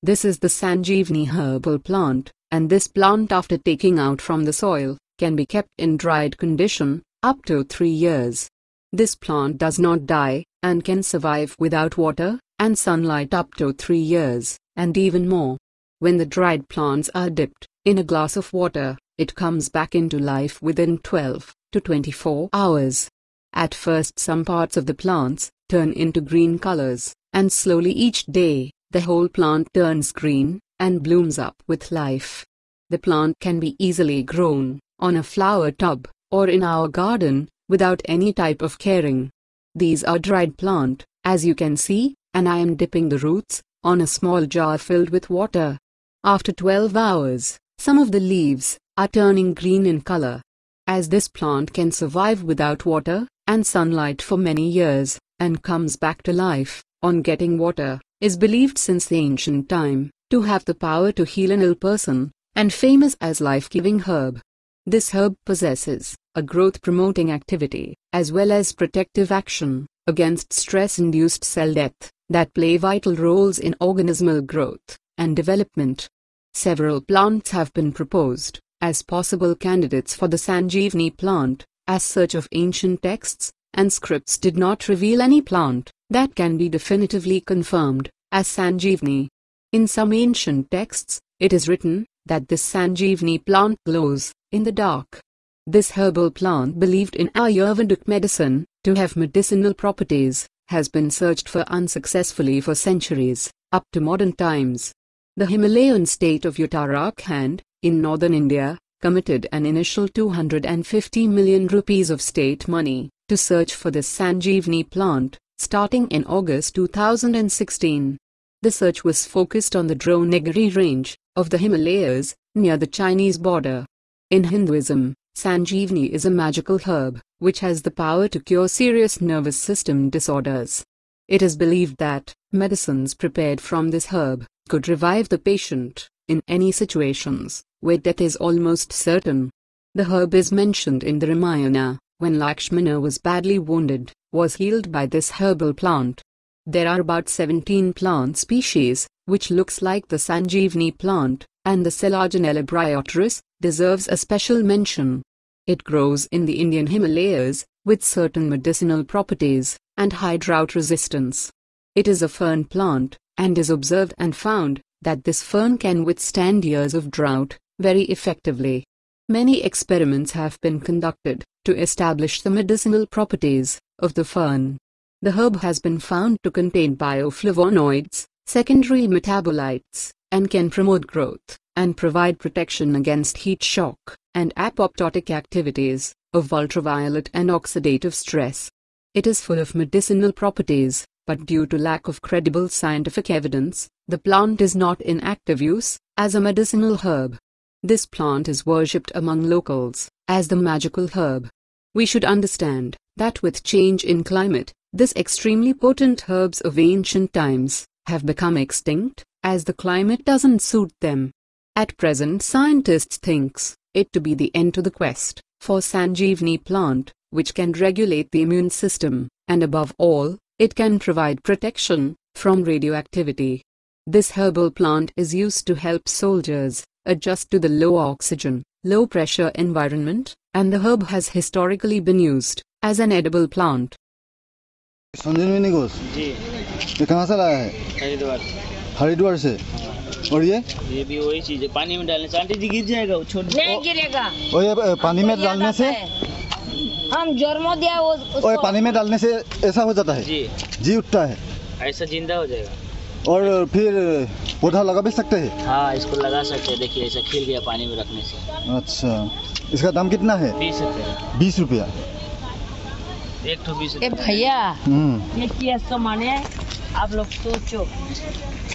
This is the Sanjeevni herbal plant, and this plant after taking out from the soil, can be kept in dried condition, up to 3 years. This plant does not die, and can survive without water and sunlight up to 3 years, and even more. When the dried plants are dipped in a glass of water, it comes back into life within 12 to 24 hours. At first some parts of the plants turn into green colors, and slowly each day, the whole plant turns green and blooms up with life. The plant can be easily grown on a flower tub or in our garden without any type of caring. These are dried plant, as you can see, and I am dipping the roots on a small jar filled with water. After 12 hours, some of the leaves are turning green in color. As this plant can survive without water and sunlight for many years, and comes back to life on getting water, is believed since the ancient time to have the power to heal an ill person, and famous as life-giving herb. This herb possesses a growth-promoting activity, as well as protective action against stress-induced cell death, that play vital roles in organismal growth and development. Several plants have been proposed as possible candidates for the Sanjeevni plant, as search of ancient texts and scripts did not reveal any plant that can be definitively confirmed as Sanjeevni. In some ancient texts, it is written that this Sanjeevni plant glows in the dark. This herbal plant, believed in Ayurvedic medicine to have medicinal properties, has been searched for unsuccessfully for centuries, up to modern times. The Himalayan state of Uttarakhand, in northern India, committed an initial 250 million rupees of state money to search for this Sanjeevni plant, starting in August 2016. The search was focused on the Dronagiri range of the Himalayas, near the Chinese border. In Hinduism, Sanjeevni is a magical herb, which has the power to cure serious nervous system disorders. It is believed that medicines prepared from this herb could revive the patient in any situations where death is almost certain. The herb is mentioned in the Ramayana, when Lakshmana was badly wounded, was healed by this herbal plant. There are about 17 plant species, which looks like the Sanjeevni plant, and the Selaginella bryopteris deserves a special mention. It grows in the Indian Himalayas, with certain medicinal properties, and high drought resistance. It is a fern plant, and is observed and found that this fern can withstand years of drought very effectively. Many experiments have been conducted to establish the medicinal properties of the fern. The herb has been found to contain bioflavonoids, secondary metabolites, and can promote growth and provide protection against heat shock and apoptotic activities of ultraviolet and oxidative stress. It is full of medicinal properties, but due to lack of credible scientific evidence, the plant is not in active use as a medicinal herb. This plant is worshipped among locals as the magical herb. We should understand that with change in climate, this extremely potent herbs of ancient times have become extinct, as the climate doesn't suit them. At present, scientists thinks it to be the end to the quest for Sanjeevni plant, which can regulate the immune system, and above all, it can provide protection from radioactivity. This herbal plant is used to help soldiers adjust to the low oxygen, low pressure environment, and the herb has historically been used as an edible plant. संजीवनी घोष जी, ये कहाँ से लाया है? हरिद्वार। हरिद्वार से। और ये भी वही चीज है, पानी में डालने से आंटी जी गिर जाएगा, वो छोड़ नहीं गिरेगा। और ये पानी में डालने से हम जोरमो दिया वो उसको। और पानी में डालने से ऐसा हो जाता है जी, जी उठता है, ऐसा जिंदा हो जाएगा। और फिर पौधा लगा भी सकते हैं? हाँ, इसको लगा सकते हैं, देखिए ऐसा खिल गया पानी में रखने से। अच्छा, इसका दाम कितना है? 20 रुपया। 20 रुपया एक तो 20 भैया, ये क्या माने आप लोग सोचो।